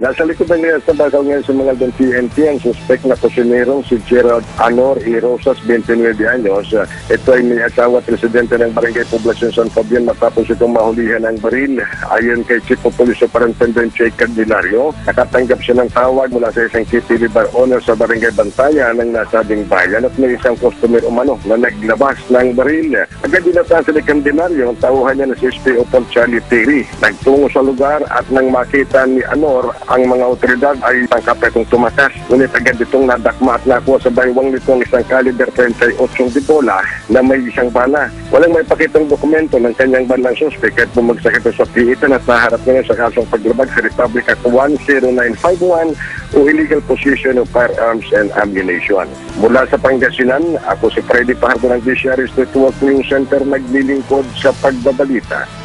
Nasa likod ng nila sa bakal ngayon sa mga ng PNP ang suspect na kusinerong si Gerald Anor E. Rosas, 29 anyos. Ito ay may asawa at residente ng Barangay Poblacion San Fabian matapos itong mahulihan ng baril. Ayon kay Chief of Police Superintendent Jake Candelario, nakatanggap siya ng tawag mula sa isang KTV bar owner sa Barangay Bantayan ng nasabing bayan at may isang customer umano na naglabas ng baril. Agad dinatahan sa Candelario ang tauhan niya na si SPO Paul Charlie Terry. Nagtungo sa lugar at nang makita ni Anor ang mga otoridad ay tangkap itong tumakas. Ngunit agad itong nadakma at nakuha sa baywang nitong isang caliber 38 de bola na may isang bala. Walang may pakitang dokumento ng kanyang banlang suspect at bumagsak ito sa piitan at naharap ngayon sa kasong paglabag sa Republic Act 10951 o illegal possession of firearms and ammunition. Mula sa Pangasinan, ako si Freddy Pajardo ng DCRS Network News Center naglilingkod sa pagbabalita.